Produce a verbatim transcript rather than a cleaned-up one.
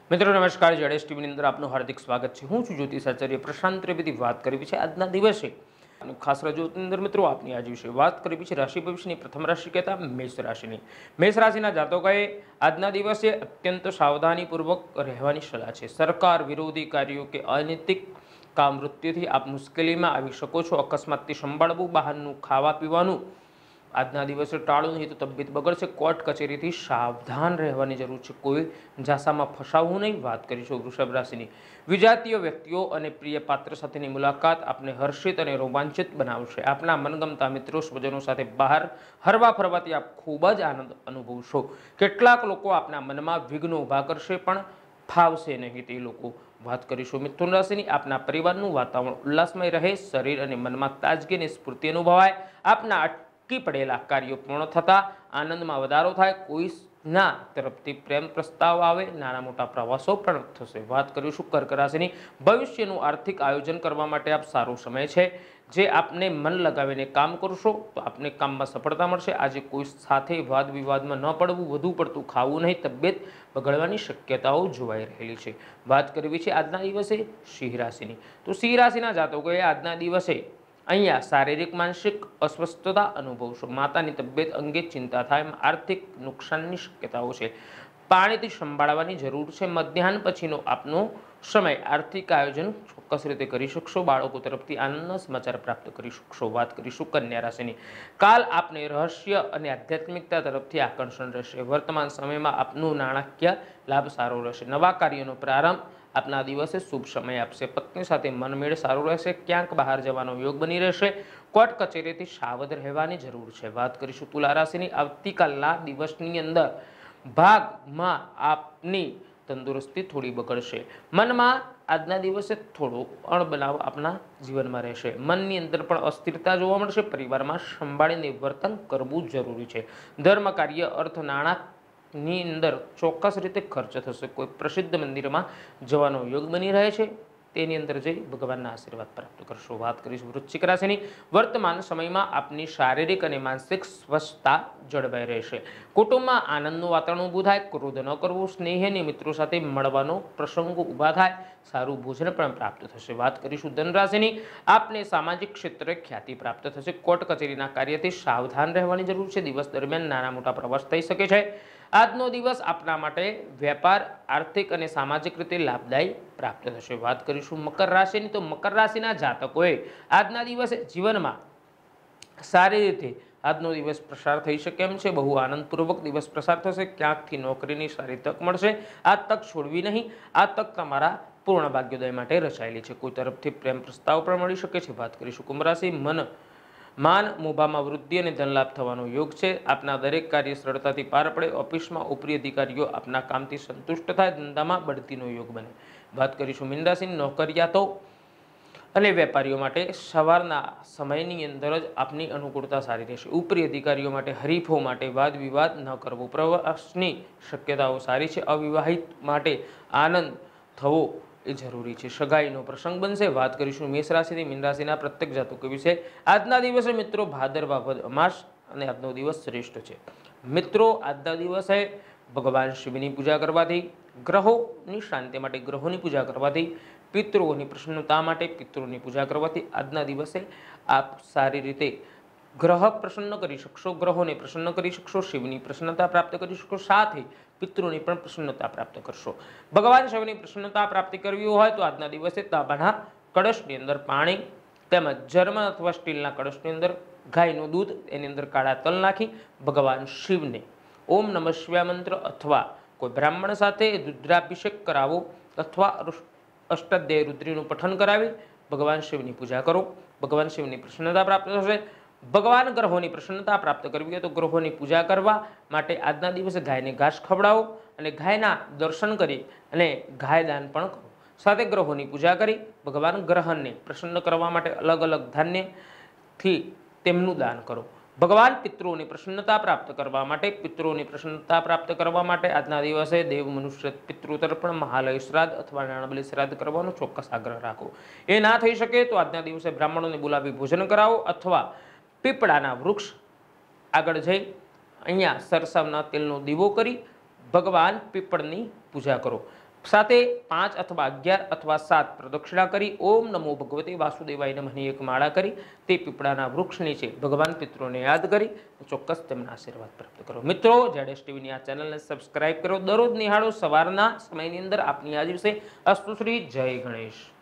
મિત્રો નમસ્કાર, જેડેશ ટીવીની અંદર આપનું હાર્દિક સ્વાગત છે। હું છું જ્યોતિષ આચાર્ય પ્રશાંત ત્રિવેદી। વાત કરવી છે આજના દિવસે ખાસ રજૂઆતની અંદર મિત્રો આપની આજ વિશે વાત કરવી છે રાશિ ભવિષ્યની પ્રથમ રાશિ કહેતા મેષ રાશિની। મેષ રાશિના જાતકોએ આજના દિવસે અત્યંત સાવધાનીપૂર્વક રહેવાની સલાહ છે। સરકાર વિરોધી કાર્યો કે અનૈતિક કામ વૃત્તિથી આપ મુશ્કેલીમાં આવી શકો છો। અકસ્માતથી સંભાળવું, બહારનું ખાવા પીવાનું આજના દિવસે ટાળવું નહીં તો તબિયત બગડશે। કોર્ટ કચેરીથી સાવધાન રહેવાની જરૂર છે, કોઈ જાસામાં ફસાવવું નહીં। વાત કરીશું વૃષભ રાશિની। વિજાતીય વ્યક્તિઓ અને પ્રિય પાત્ર સાથેની મુલાકાત આપને હર્ષિત અને રોમાંચિત બનાવશે। આપના મનગમતા મિત્રો સ્વજનો સાથે બહાર હરવા ફરવાથી આપ ખૂબ જ આનંદ અનુભવશો। કેટલાક લોકો આપના મનમાં વિઘ્નો ઊભા કરશે પણ ફાવશે નહીં તે લોકો। વાત કરીશું મિથુન રાશિની। આપના પરિવારનું વાતાવરણ ઉલ્લાસમય રહે, શરીર અને મનમાં તાજગી અને સ્ફૂર્તિ અનુભવાય। આપના અટકી પડેલા કાર્યો પૂર્ણ થતા આનંદમાં વધારો થાય। કોઈના તરફથી પ્રેમ પ્રસ્તાવ આવે, નાના મોટા પ્રવાસો પણ થશે। વાત કરીશું કર્ક રાશિની। ભવિષ્યનું આર્થિક આયોજન કરવા માટે આપ સારો સમય છે। જે આપને મન લગાવીને કામ કરશો તો આપને કામમાં સફળતા મળશે। આજે કોઈ સાથે વાદ વિવાદમાં ન પડવું, વધુ પડતું ખાવું નહીં, તબિયત બગડવાની શક્યતાઓ જોવાઈ રહેલી છે। વાત કરવી છે આજના દિવસે સિંહ રાશિની। તો સિંહ રાશિના જાતકોએ આજના દિવસે અહીંયા શારીરિક માનસિક અસ્વસ્થતા અનુભવશો। માતાની તબિયત અંગે ચિંતા થાય, આર્થિક નુકસાનની શક્યતાઓ છે। પાણીથી સંભાળવાની જરૂર છે। મધ્યાહન પછીનો આપનો સમય આર્થિક આયોજન ચોક્કસ રીતે કરી શકશો। બાળકો તરફથી આનંદના સમાચાર પ્રાપ્ત કરી શકશો। વાત કરીશું કન્યા રાશિની। કાલ આપને રહસ્ય અને આધ્યાત્મિકતા તરફથી આકર્ષણ રહેશે। વર્તમાન સમયમાં આપનું નાણાકીય લાભ સારો રહેશે। નવા કાર્યનો પ્રારંભ આપના દિવસે શુભ સમય આપશે। પત્ની સાથે મનમેળ સારો રહેશે। ક્યાંક બહાર જવાનો યોગ બની રહેશે। કોર્ટ કચેરીથી સાવધ રહેવાની જરૂર છે। વાત કરીશું તુલા રાશિની। આવતીકાલના દિવસની અંદર ભાગમાં આપની તંદુરસ્તી થોડી બગડશે। મનમાં આજના દિવસે થોડો અણબનાવ આપના જીવનમાં રહેશે। મનની અંદર પણ અસ્થિરતા જોવા મળશે। પરિવારમાં સંભાળીને વર્તન કરવું જરૂરી છે। ધર્મ કાર્ય, અર્થ, નાણાંની અંદર ચોક્કસ રીતે ખર્ચ થશે। કોઈ પ્રસિદ્ધ મંદિરમાં જવાનો યોગ બની રહે છે, તેની અંદર જઈ ભગવાનના આશીર્વાદ પ્રાપ્ત કરશો। વાત કરીશું વૃશ્ચિક રાશિની। વર્તમાન સમયમાં આપની શારીરિક અને માનસિક સ્વસ્થતા જળવાઈ રહેશે। કુટુંબમાં આનંદનું વાતાવરણ ઊભું થાય। ક્રોધ ન કરવો, સ્નેહ અને મિત્રો સાથે મળવાનો પ્રસંગો ઊભા થાય। સારું ભોજન પણ પ્રાપ્ત થશે। વાત કરીશું ધન રાશિની। આપને સામાજિક ક્ષેત્રે ખ્યાતિ પ્રાપ્ત થશે। કોર્ટ કચેરીના કાર્યથી સાવધાન રહેવાની જરૂર છે। દિવસ દરમિયાન નાના મોટા પ્રવાસ થઈ શકે છે। આજનો દિવસ આપના માટે વેપાર, આર્થિક અને સામાજિક રીતે લાભદાયી પ્રાપ્ત થશે। વાત કરીશું મકર રાશિની। તો મકર રાશિના જાતકોએ આજના દિવસે જીવનમાં સારી રીતે આજનો દિવસ પ્રસાર થઈ શકે એમ છે। બહુ આનંદપૂર્વક દિવસ પ્રસાર થશે। ક્યાંકથી નોકરીની સારી તક મળશે। આ તક છોડવી નહીં। આ તક તમારા પૂર્ણ ભાગ્યોદય માટે રચાયેલી છે। કોઈ તરફથી પ્રેમ પ્રસ્તાવ પણ મળી શકે છે। વાત કરીશું કુંભ રાશિ। મન માન મોભામાં વૃદ્ધિ અને ધનલાભ થવાનો યોગ છે। આપના દરેક કાર્ય સરળતાથી પાર પડે। ઓફિસમાં ઉપરી અધિકારીઓ આપના કામથી સંતુષ્ટ થાય। ધંધામાં બઢતીનો યોગ બને। વાત કરીશું મીન રાશિની। નોકરિયાતો અને વેપારીઓ માટે સવારના સમયની અંદર જ આપની અનુકૂળતા સારી રહેશે। ઉપરી અધિકારીઓ માટે, હરીફો માટે વાદ વિવાદ ન કરવો। પ્રવાસની શક્યતાઓ સારી છે। અવિવાહિત માટે આનંદ થવો એ જરૂરી છે। સગાઈનો પ્રસંગ બનશે। વાત કરીશું મેષ રાશિથી। મીન રાશિના પ્રત્યેક જાતકો વિશે આજના દિવસે મિત્રો ભાદરવા વદ અમાસ અને આજનો દિવસ શ્રેષ્ઠ છે। મિત્રો આજના દિવસે ભગવાન શિવની પૂજા કરવાથી, ગ્રહોની શાંતિ માટે ગ્રહોની પૂજા કરવાથી, પિતૃઓની પ્રસન્નતા માટે પિતૃઓની પૂજા કરવાથી આજના દિવસે આપ સારી રીતે ગ્રહ પ્રસન્ન કરી શકશો। ગ્રહોને પ્રસન્ન કરી શકશો। શિવની પ્રસન્નતા પ્રાપ્ત કરી શકશો। સાથે પિતૃની પણ પ્રસન્નતા પ્રાપ્ત કરશો। ભગવાન શિવની પ્રસન્નતા પ્રાપ્તિ કરવી હોય તો આજના દિવસે તાંબાના કળશની અંદર પાણી તેમજ જર્મન અથવા સ્ટીલના કળશની અંદર ગાયનું દૂધ, એની અંદર કાળા તલ નાખી ભગવાન શિવને ઓમ નમઃ શિવાય મંત્ર અથવા કોઈ બ્રાહ્મણ સાથે રુદ્રાભિષેક કરાવો અથવા અષ્ટાધ્યાયી રુદ્રીનું પઠન કરાવી ભગવાન શિવની પૂજા કરો। ભગવાન શિવની પ્રસન્નતા પ્રાપ્ત થશે। ભગવાન ગ્રહોની પ્રસન્નતા પ્રાપ્ત કરવી હોય તો ગ્રહોની પૂજા કરવા માટે આજના દિવસે ગાયને ઘાસ ખવડાવો અને ગાયના દર્શન કરી અને ગાય દાન પણ કરો। સાથે ગ્રહોની પૂજા કરી ભગવાન ગ્રહને પ્રસન્ન કરવા માટે અલગ અલગ ધાન્યથી તેમનું દાન કરો। ભગવાન પિતૃઓની પ્રસન્નતા પ્રાપ્ત કરવા માટે પિતૃઓની પ્રસન્નતા પ્રાપ્ત કરવા માટે આજના દિવસે દેવ મનુષ્ય પિતૃ તર્પણ, મહાલય શ્રાદ્ધ અથવા નાણાબલી શ્રાદ્ધ કરવાનો ચોક્કસ આગ્રહ રાખો। એ ના થઈ શકે તો આજના દિવસે બ્રાહ્મણોને બોલાવી ભોજન કરાવો અથવા પીપળાના વૃક્ષ આગળ જઈ અહીંયા સરસવના તેલનો દીવો કરી ભગવાન પીપળની પૂજા કરો। સાથે પાંચ અથવા અગિયાર અથવા સાત પ્રદક્ષિણા કરી ઓમ નમો ભગવતે વાસુદેવાય નમઃની એક માળા કરી તે પીપળાના વૃક્ષ નીચે ભગવાન પિતૃઓને યાદ કરી ચોક્કસ તેમના આશીર્વાદ પ્રાપ્ત કરો। મિત્રો, જેડેશ ટીવીની આ ચેનલને સબસ્ક્રાઇબ કરો, દરરોજ નિહાળો સવારના સમયની અંદર આપની આ દિવસે અસ્તુ શ્રી જય ગણેશ।